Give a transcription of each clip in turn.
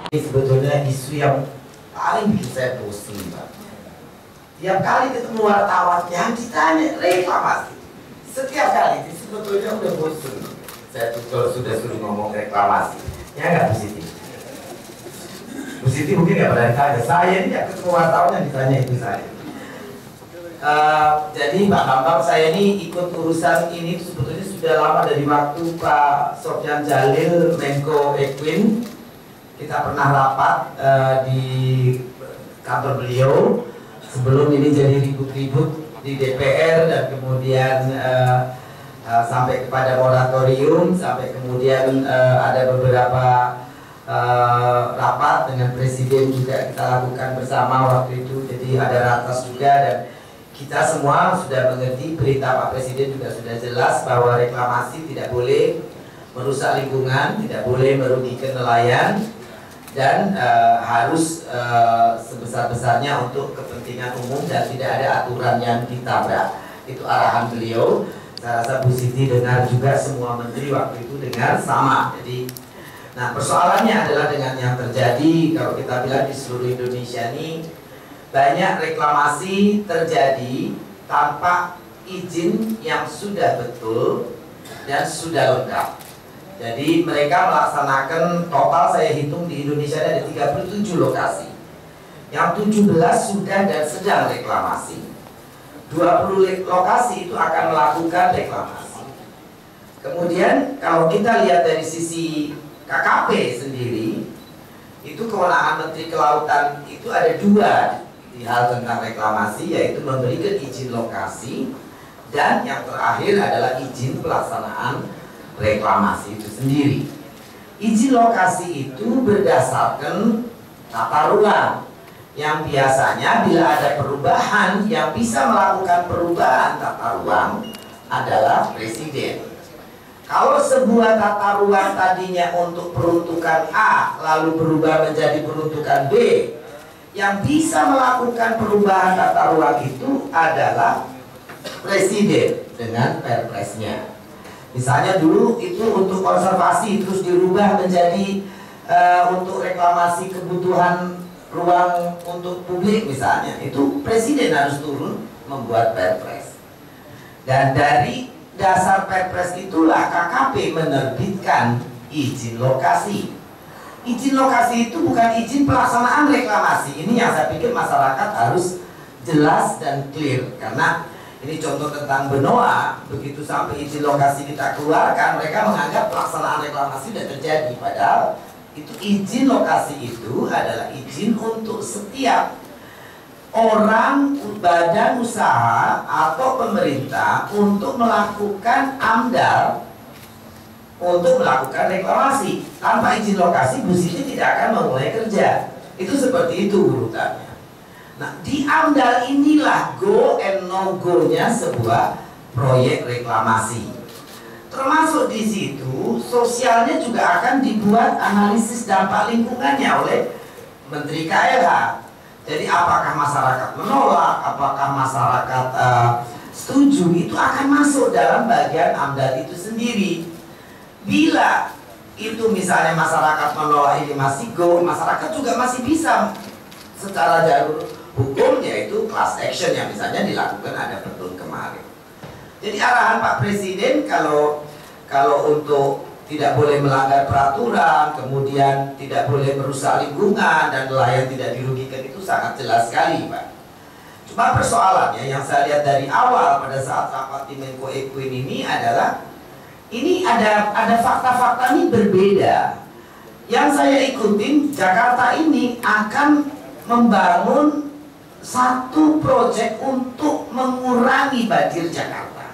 Ini sebetulnya isu yang paling bikin saya pusing, Pak. Tiap kali ketemu wartawan yang ditanya reklamasi, setiap kali itu sebetulnya udah bosan. Saya tuh kalau sudah suruh ngomong reklamasi, ya nggak Bu Siti? Bu Siti mungkin nggak pernah ditanya. Saya ini ya ketemu wartawan yang ditanya itu saya. Jadi Pak Bambang, saya ini ikut urusan ini sebetulnya sudah lama, dari waktu Pak Sofyan Jalil Menko Equin. Kita pernah rapat di kantor beliau sebelum ini jadi ribut-ribut di DPR, dan kemudian sampai kepada moratorium, sampai kemudian ada beberapa rapat dengan Presiden juga kita lakukan bersama waktu itu. Jadi ada ratas juga, dan kita semua sudah mengerti berita Pak Presiden juga sudah jelas bahwa reklamasi tidak boleh merusak lingkungan, tidak boleh merugikan nelayan, dan harus sebesar-besarnya untuk kepentingan umum dan tidak ada aturan yang ditabrak. Itu arahan beliau. Saya rasa Bu Siti dengar juga, semua menteri waktu itu dengar sama. Jadi, nah persoalannya adalah dengan yang terjadi, kalau kita bilang di seluruh Indonesia ini banyak reklamasi terjadi tanpa izin yang sudah betul dan sudah lengkap. Jadi mereka melaksanakan, total saya hitung di Indonesia ada 37 lokasi. Yang 17 sudah dan sedang reklamasi. 20 lokasi itu akan melakukan reklamasi. Kemudian kalau kita lihat dari sisi KKP sendiri, itu kewenangan Menteri Kelautan itu ada dua di hal tentang reklamasi, yaitu memberikan izin lokasi, dan yang terakhir adalah izin pelaksanaan reklamasi itu sendiri. Izin lokasi itu berdasarkan tata ruang, yang biasanya bila ada perubahan, yang bisa melakukan perubahan tata ruang adalah Presiden. Kalau sebuah tata ruang tadinya untuk peruntukan A lalu berubah menjadi peruntukan B, yang bisa melakukan perubahan tata ruang itu adalah Presiden dengan Perpresnya. Misalnya dulu itu untuk konservasi terus dirubah menjadi untuk reklamasi kebutuhan ruang untuk publik misalnya, itu Presiden harus turun membuat Perpres. Dan dari dasar Perpres itulah KKP menerbitkan izin lokasi. Izin lokasi itu bukan izin pelaksanaan reklamasi. Ini yang saya pikir masyarakat harus jelas dan clear, karena ini contoh tentang Benoa. Begitu sampai izin lokasi kita keluarkan, mereka menganggap pelaksanaan reklamasi sudah terjadi, padahal itu izin lokasi itu adalah izin untuk setiap orang, badan usaha atau pemerintah untuk melakukan AMDAL, untuk melakukan reklamasi. Tanpa izin lokasi, Bu Siti tidak akan memulai kerja. Itu seperti itu urutannya. Nah, di AMDAL inilah go and no go-nya sebuah proyek reklamasi. Termasuk di situ, sosialnya juga akan dibuat analisis dampak lingkungannya oleh Menteri KLH. Jadi apakah masyarakat menolak, apakah masyarakat setuju, itu akan masuk dalam bagian AMDAL itu sendiri. Bila itu misalnya masyarakat menolak, ini masih go, masyarakat juga masih bisa secara jalur hukum, yaitu class action yang misalnya dilakukan ada petun kemarin. Jadi arahan Pak Presiden kalau untuk tidak boleh melanggar peraturan, kemudian tidak boleh merusak lingkungan dan nelayan tidak dirugikan, itu sangat jelas sekali, Pak. Cuma persoalannya yang saya lihat dari awal pada saat rapat di Menko Equin ini adalah ini ada fakta-fakta ini berbeda. Yang saya ikutin, Jakarta ini akan membangun satu proyek untuk mengurangi banjir Jakarta,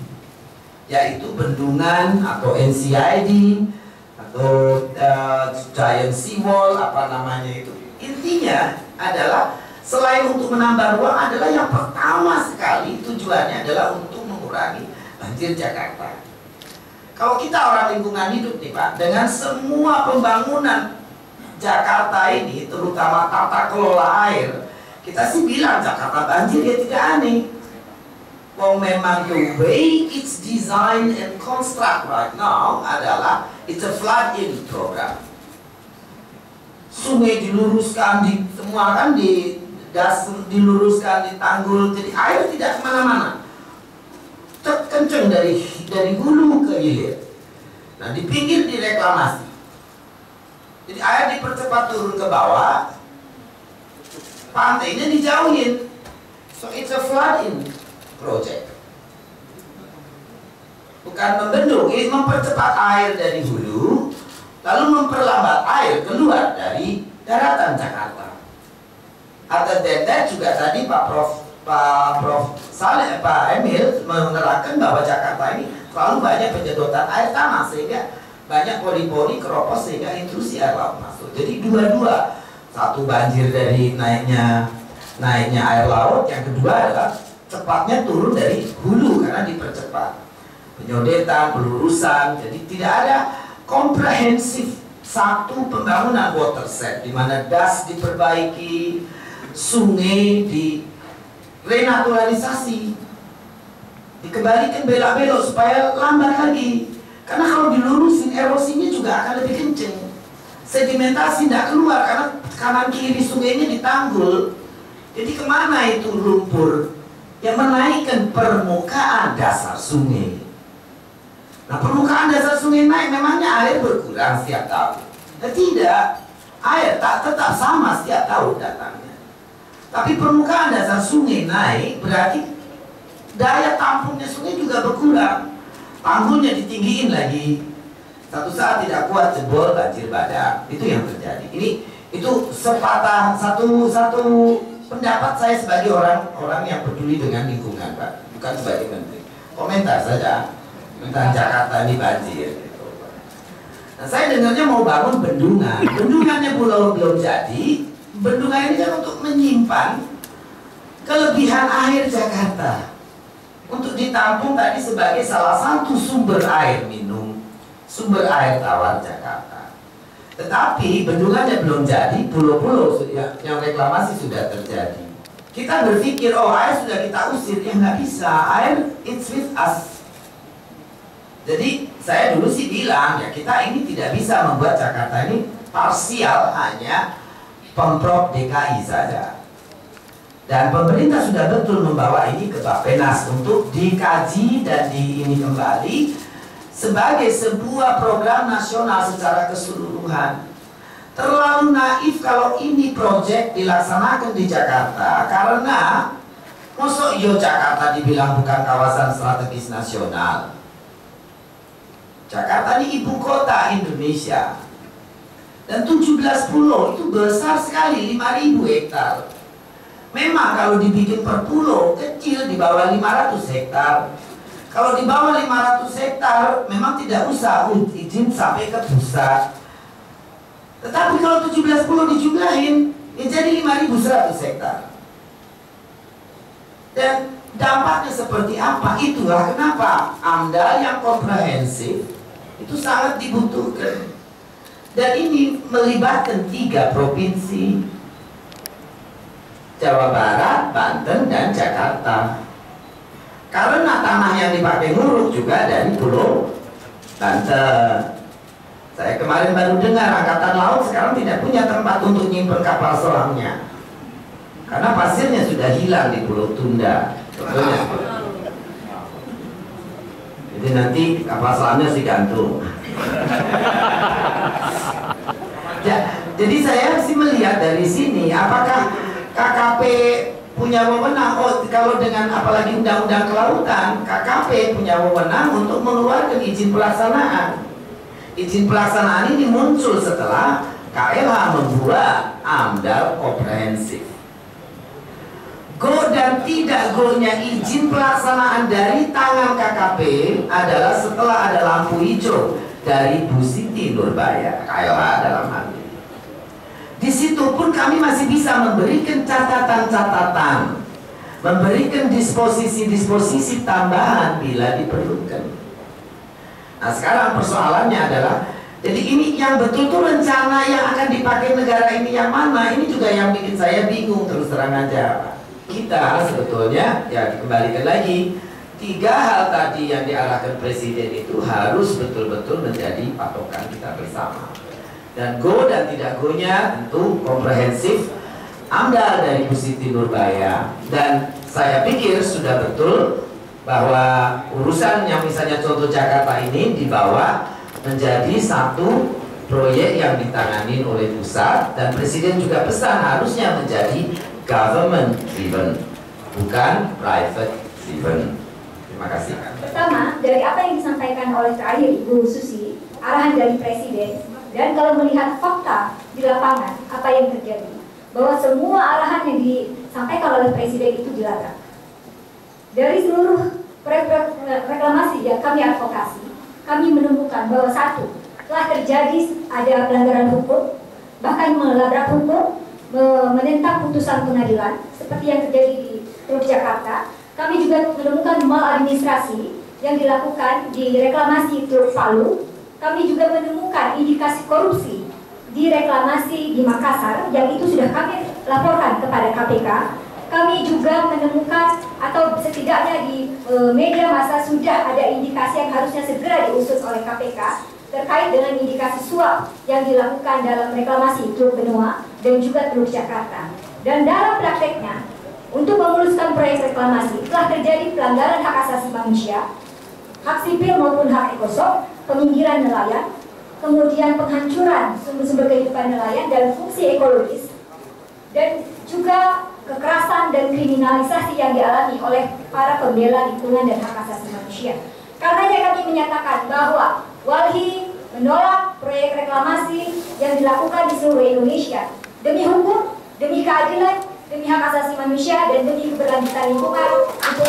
yaitu bendungan atau NCID atau giant seawall, apa namanya itu. Intinya adalah selain untuk menambah ruang, adalah yang pertama sekali tujuannya adalah untuk mengurangi banjir Jakarta. Kalau kita orang lingkungan hidup nih Pak, dengan semua pembangunan Jakarta ini, terutama tata kelola air, kita sih bilang Jakarta banjir ya tidak aneh. Well, memang the way it's designed and construct right now adalah it's a flood-in program. sungai diluruskan, di semua kan di das diluruskan, ditanggul, jadi air tidak kemana-mana, terkencang dari hulu ke hilir. Nah di pinggir direklamasi, jadi air dipercepat turun ke bawah, pantainya dijauhin, so it's a flooding project. Bukan membendung, ini mempercepat air dari hulu, lalu memperlambat air keluar dari daratan Jakarta. Other than that juga tadi Pak Prof Saleh, Pak Emil menerangkan bahwa Jakarta ini terlalu banyak penyedotan air tanah sehingga banyak pori-pori keropos sehingga intrusi air laut masuk. Jadi dua-dua, satu banjir dari naiknya air laut, yang kedua adalah cepatnya turun dari hulu karena dipercepat penyodetan, pelurusan. Jadi tidak ada komprehensif satu pembangunan watershed di mana das diperbaiki, sungai di renaturalisasi, dikembalikan belok-belok supaya lambat lagi. Karena kalau dilurusin erosinya juga akan lebih kenceng, sedimentasi tidak keluar karena kanan kiri sungainya ditanggul. Jadi kemana itu lumpur yang menaikkan permukaan dasar sungai? Nah permukaan dasar sungai naik, memangnya air berkurang setiap tahun? Tidak, air tak tetap sama setiap tahun datangnya. Tapi permukaan dasar sungai naik, berarti daya tampungnya sungai juga berkurang. Tanggulnya ditinggiin lagi, satu saat tidak kuat jebol banjir bandang. Itu yang terjadi. Itu sepatah satu pendapat saya sebagai orang yang peduli dengan lingkungan, Pak, bukan sebagai menteri. Komentar saja tentang Jakarta ini banjir. Nah, saya dengarnya mau bangun bendungan. Bendungannya belum jadi. Bendungan ini kan untuk menyimpan kelebihan air Jakarta, untuk ditampung tadi sebagai salah satu sumber air minum, sumber air tawar Jakarta. Tetapi bendungannya belum jadi, pulau-pulau yang reklamasi sudah terjadi. Kita berpikir, oh air sudah kita usir, ya nggak bisa, air it's with us. Jadi saya dulu sih bilang, ya kita ini tidak bisa membuat Jakarta ini parsial hanya Pemprov DKI saja. Dan pemerintah sudah betul membawa ini ke Bappenas untuk dikaji dan ini kembali sebagai sebuah program nasional secara keseluruhan. Terlalu naif kalau ini proyek dilaksanakan di Jakarta, karena mosok Jakarta dibilang bukan kawasan strategis nasional. Jakarta ini ibu kota Indonesia, dan 17 pulau itu besar sekali, 5.000 hektar. Memang kalau dibikin per pulau kecil di bawah 500 hektar. Kalau di bawah 500 hektar memang tidak usah izin sampai ke pusat. Tetapi kalau 17 pulau dijumlahin, ya jadi 5.100 hektar. Dan dampaknya seperti apa? Itulah kenapa AMDAL yang komprehensif itu sangat dibutuhkan. Dan ini melibatkan 3 provinsi, Jawa Barat, Banten, dan Jakarta. Karena tanah yang dipakai nguruk juga dari Pulau Banten. Saya kemarin baru dengar Angkatan Laut sekarang tidak punya tempat untuk nyimpen kapal selamnya, karena pasirnya sudah hilang di Pulau Tunda. Contohnya. Jadi nanti kapal selamnya sih gantung. Ya, jadi saya sih melihat dari sini, apakah KKP punya wewenang? Oh, kalau dengan apalagi undang-undang kelautan, KKP punya wewenang untuk mengeluarkan izin pelaksanaan. Izin pelaksanaan ini muncul setelah KLH membuat AMDAL komprehensif. Go dan tidak go-nya izin pelaksanaan dari tangan KKP adalah setelah ada lampu hijau dari Bu Siti Nurbaya, KLH dalam hal ini. Di situ pun kami masih bisa memberikan catatan-catatan, memberikan disposisi-disposisi tambahan bila diperlukan. Nah sekarang persoalannya adalah, jadi ini yang betul tuh rencana yang akan dipakai negara ini yang mana? Ini juga yang bikin saya bingung terus terang aja. Kita sebetulnya ya dikembalikan lagi, 3 hal tadi yang diarahkan Presiden itu harus betul-betul menjadi patokan kita bersama. Dan go dan tidak go-nya tentu komprehensif, AMDAL dari Bu Siti Nurbaya. Dan saya pikir sudah betul bahwa urusan yang misalnya contoh Jakarta ini dibawa menjadi satu proyek yang ditangani oleh pusat, dan Presiden juga pesan harusnya menjadi government driven, bukan private driven. Terima kasih. Pertama, dari apa yang disampaikan oleh terakhir Ibu Susi, arahan dari Presiden, dan kalau melihat fakta di lapangan, apa yang terjadi, bahwa semua arahan yang disampaikan oleh Presiden itu dilabrak. Dari seluruh reklamasi yang kami advokasi, kami menemukan bahwa satu, telah terjadi ada pelanggaran hukum, bahkan melabrak hukum, menentang putusan pengadilan, seperti yang terjadi di Teluk Jakarta. Kami juga menemukan maladministrasi yang dilakukan di reklamasi Teluk Palu. Kami juga menemukan indikasi korupsi di reklamasi di Makassar, yang itu sudah kami laporkan kepada KPK. Kami juga menemukan, atau setidaknya di media massa sudah ada indikasi yang harusnya segera diusut oleh KPK terkait dengan indikasi suap yang dilakukan dalam reklamasi Teluk Benoa dan juga Teluk Jakarta. Dan dalam prakteknya, untuk memuluskan proyek reklamasi telah terjadi pelanggaran hak asasi manusia, hak sipil maupun hak ekosok, peminggiran nelayan, kemudian penghancuran sumber-sumber kehidupan nelayan dan fungsi ekologis, dan juga kekerasan dan kriminalisasi yang dialami oleh para pembela lingkungan dan hak asasi manusia. Karenanya kami menyatakan bahwa Walhi menolak proyek reklamasi yang dilakukan di seluruh Indonesia demi hukum, demi keadilan, demi hak asasi manusia, dan demi keberlanjutan lingkungan untuk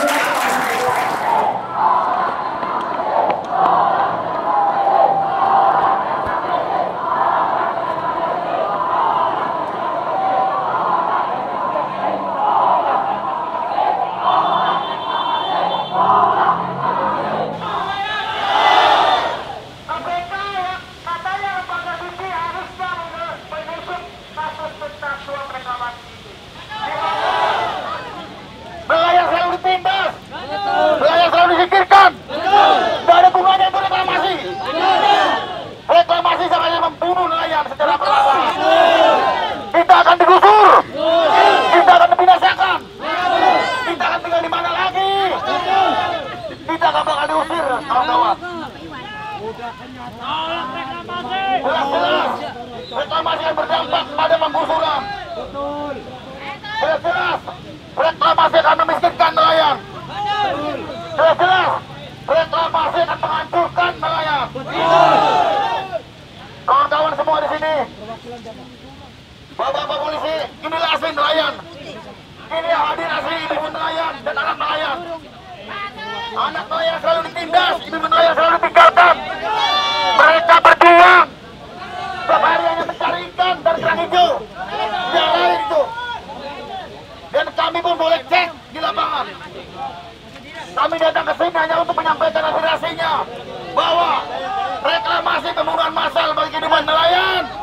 reklamasi yang berdampak pada penggusuran. Jelas-jelas reklamasi akan memiskinkan nelayan. Jelas-jelas reklamasi akan menghancurkan nelayan. Kawan-kawan semua di sini, bapak-bapak polisi, inilah asli nelayan. Ini yang hadir asli ibu nelayan dan anak nelayan. Anak nelayan selalu ditindas, ibu nelayan selalu ditinggalkan. Mereka berjuang setiap hari hanya mencari ikan dan kerang hijau, yang lain itu. Dan kami pun boleh cek di lapangan. Kami datang ke sini hanya untuk menyampaikan aspirasinya bahwa reklamasi pembunuhan massal bagi kehidupan nelayan